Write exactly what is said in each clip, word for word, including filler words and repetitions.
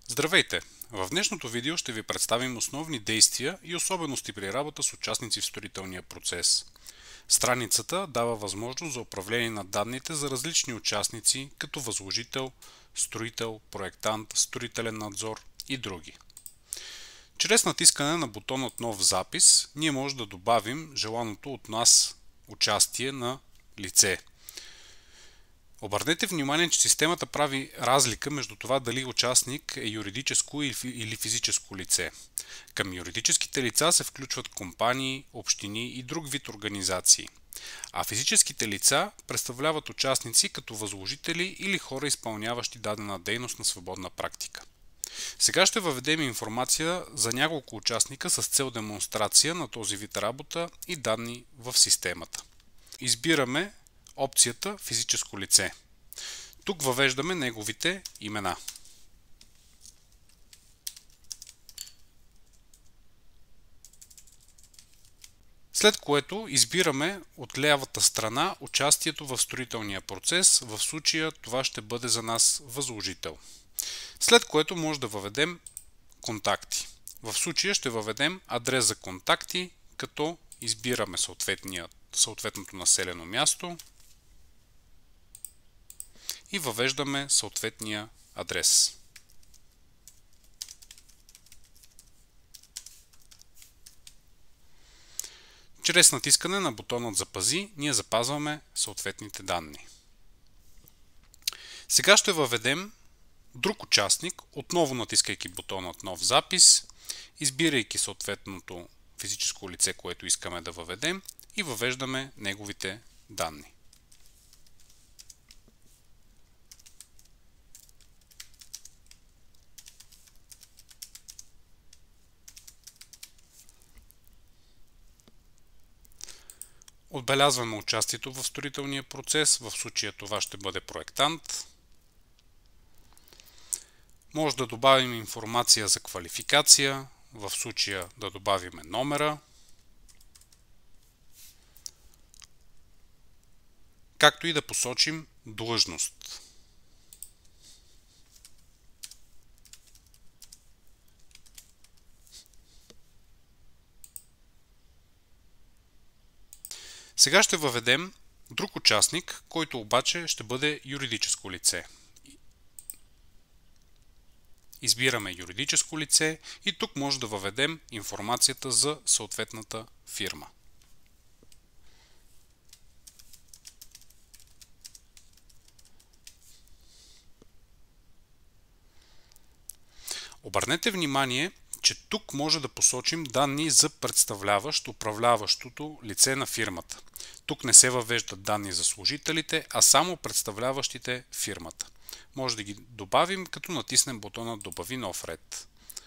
Здравейте! В днешното видео ще ви представим основни действия и особености при работа с участници в строителния процес. Страницата дава възможност за управление на данните за различни участници, като възложител, строител, проектант, строителен надзор и други. Чрез натискане на бутонът Нов запис, ние може да добавим желаното от нас участие на лице. Обърнете внимание, че системата прави разлика между това дали участник е юридическо или физическо лице. Към юридическите лица се включват компании, общини и друг вид организации, а физическите лица представляват участници като възложители или хора, изпълняващи дадена дейност на свободна практика. Сега ще въведем информация за няколко участника с цел демонстрация на този вид работа и данни в системата. Избираме опцията Физическо лице. Тук въвеждаме неговите имена. След което избираме от лявата страна участието в строителния процес, в случая това ще бъде за нас възложител. След което може да въведем контакти. В случая ще въведем адрес за контакти, като избираме съответното населено място и въвеждаме съответния адрес. Чрез натискане на бутонът Запази, ние запазваме съответните данни. Сега ще въведем друг участник, отново натискайки бутонът Нов запис, избирайки съответното физическо лице, което искаме да въведем, и въвеждаме неговите данни. Отбелязваме участието в строителния процес, в случая това ще бъде проектант. Може да добавим информация за квалификация, в случая да добавим номера, както и да посочим длъжност. Сега ще въведем друг участник, който обаче ще бъде юридическо лице. Избираме юридическо лице и тук може да въведем информацията за съответната фирма. Обърнете внимание, че тук може да посочим данни за представляващ, управляващото лице на фирмата. Тук не се въвеждат данни за служителите, а само представляващите фирмата. Може да ги добавим, като натиснем бутона Добави нов ред.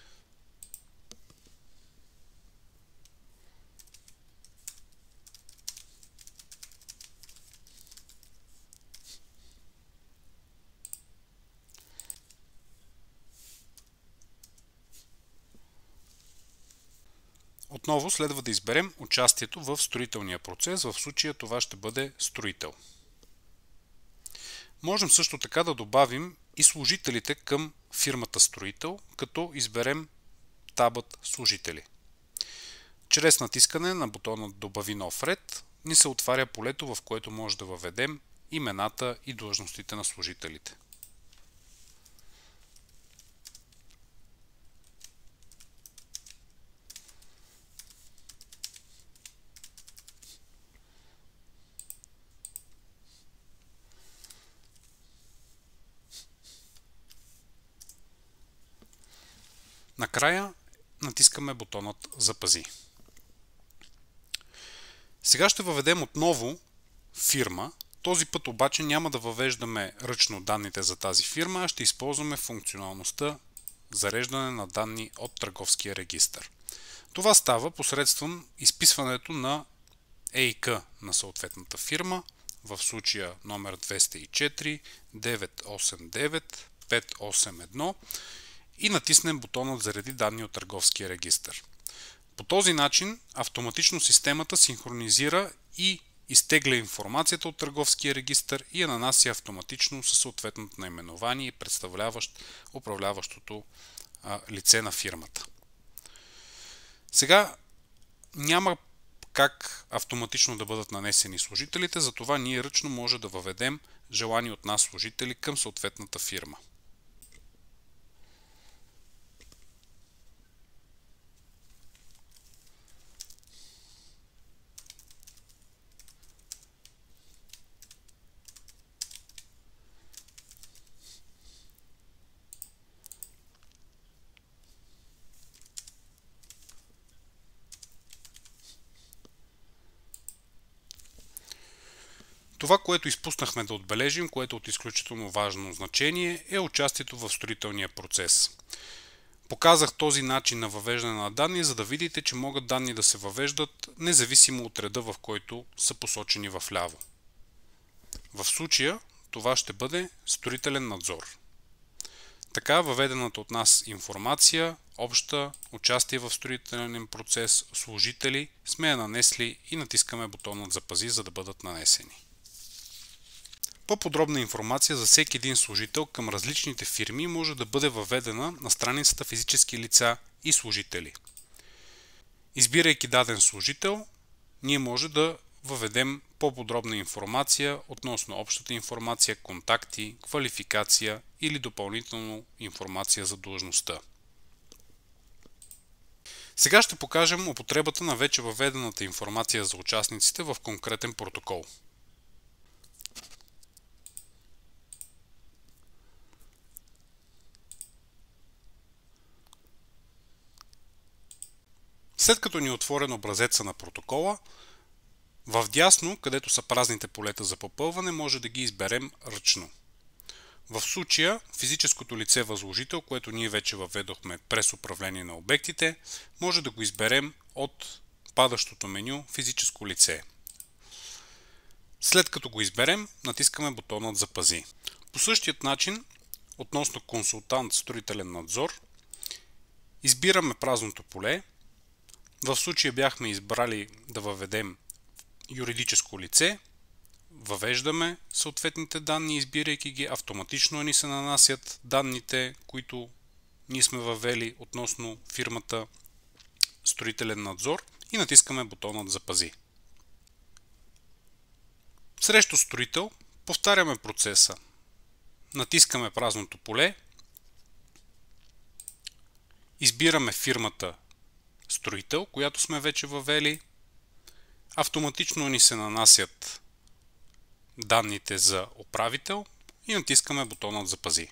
Отново следва да изберем участието в строителния процес, в случая това ще бъде строител. Можем също така да добавим и служителите към фирмата строител, като изберем табът Служители. Чрез натискане на бутона Добави нов ред ни се отваря полето, в което може да въведем имената и длъжностите на служителите. Накрая натискаме бутонът Запази. Сега ще въведем отново фирма. Този път обаче няма да въвеждаме ръчно данните за тази фирма, а ще използваме функционалността зареждане на данни от търговския регистър. Това става посредством изписването на ЕИК на съответната фирма, в случая номер двеста и четири девет осем девет пет осем едно, и натиснем бутонът Зареди данни от търговския регистър. По този начин автоматично системата синхронизира и изтегля информацията от търговския регистър и я нанася автоматично със съответното наименование, представляващ управляващото а, лице на фирмата. Сега няма как автоматично да бъдат нанесени служителите, затова ние ръчно може да въведем желани от нас служители към съответната фирма. Това, което изпуснахме да отбележим, което е от изключително важно значение, е участието в строителния процес. Показах този начин на въвеждане на данни, за да видите, че могат данни да се въвеждат независимо от реда, в който са посочени в ляво. В случая това ще бъде строителен надзор. Така въведената от нас информация, обща, участие в строителен процес, служители, сме я нанесли и натискаме бутонът запази, за да бъдат нанесени. По-подробна информация за всеки един служител към различните фирми може да бъде въведена на страницата физически лица и служители. Избирайки даден служител, ние може да въведем по-подробна информация относно общата информация, контакти, квалификация или допълнително информация за длъжността. Сега ще покажем употребата на вече въведената информация за участниците в конкретен протокол. След като ни е отворен образеца на протокола, в дясно, където са празните полета за попълване, може да ги изберем ръчно. В случая физическото лице възложител, което ние вече въведохме през управление на обектите, може да го изберем от падащото меню физическо лице. След като го изберем, натискаме бутонът запази. По същият начин, относно консултант строителен надзор, избираме празното поле. В случая бяхме избрали да въведем юридическо лице, въвеждаме съответните данни, избирайки ги, автоматично ни се нанасят данните, които ние сме въвели относно фирмата строителен надзор и натискаме бутонът запази. Срещу строител повтаряме процеса. Натискаме празното поле, избираме фирмата строител, която сме вече въвели, автоматично ни се нанасят данните за управител и натискаме бутонът запази.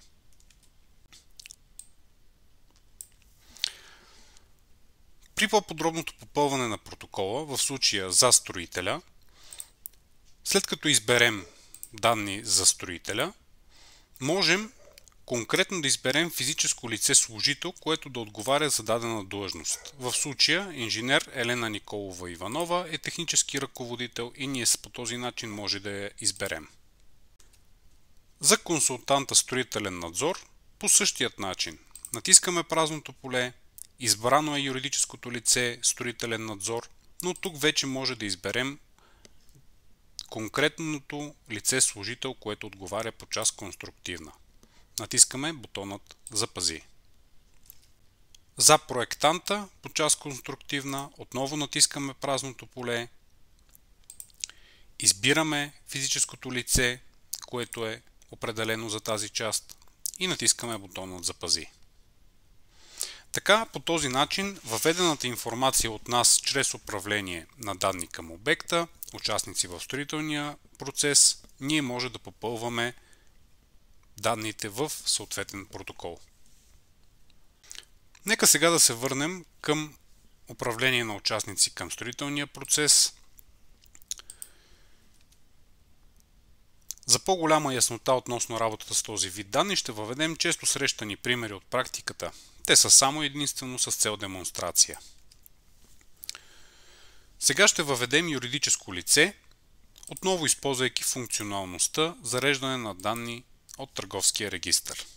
При по-подробното попълване на протокола, в случая за строителя, след като изберем данни за строителя, можем конкретно да изберем физическо лице служител, което да отговаря за дадена длъжност. В случая инженер Елена Николова Иванова е технически ръководител и ние по този начин може да я изберем. За консултанта строителен надзор по същият начин. Натискаме празното поле, избрано е юридическото лице строителен надзор, но тук вече може да изберем конкретното лице служител, което отговаря по част конструктивна. Натискаме бутонът запази. За проектанта по част конструктивна отново натискаме празното поле, избираме физическото лице, което е определено за тази част и натискаме бутонът запази. Така, по този начин, въведената информация от нас чрез управление на данни към обекта, участници в строителния процес, ние може да попълваме данните в съответен протокол. Нека сега да се върнем към управление на участници към строителния процес. За по-голяма яснота относно работата с този вид данни ще въведем често срещани примери от практиката. Те са само единствено с цел демонстрация. Сега ще въведем юридическо лице, отново използвайки функционалността зареждане на данни от търговския регистър.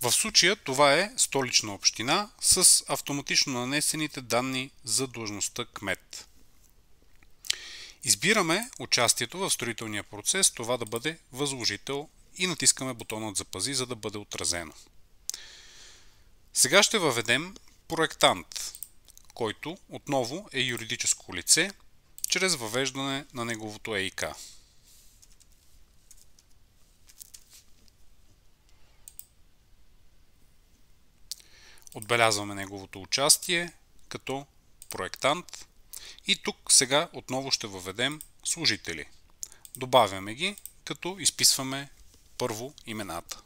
В случая това е Столична община с автоматично нанесените данни за длъжността кмет. Избираме участието в строителния процес, това да бъде възложител и натискаме бутонът Запази, за да бъде отразено. Сега ще въведем проектант, който отново е юридическо лице, чрез въвеждане на неговото ЕИК. Отбелязваме неговото участие като проектант и тук сега отново ще въведем служители. Добавяме ги, като изписваме първо имената.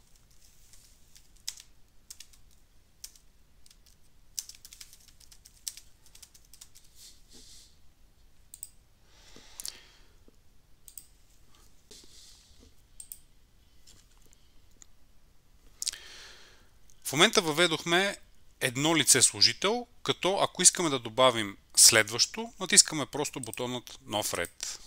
В момента въведохме едно лице служител, като ако искаме да добавим следващо, натискаме просто бутонът Нов ред.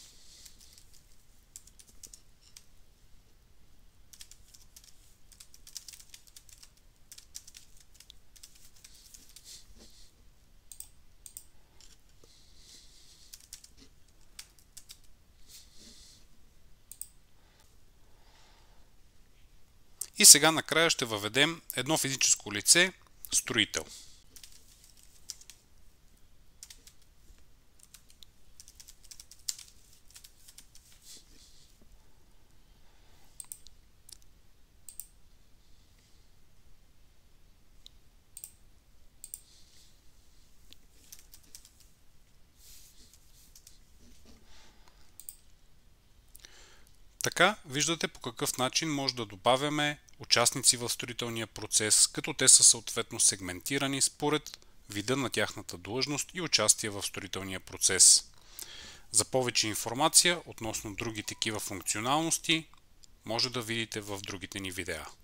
И сега накрая ще въведем едно физическо лице, строител. Така виждате по какъв начин може да добавяме участници в строителния процес, като те са съответно сегментирани според вида на тяхната длъжност и участие в строителния процес. За повече информация относно други такива функционалности може да видите в другите ни видеа.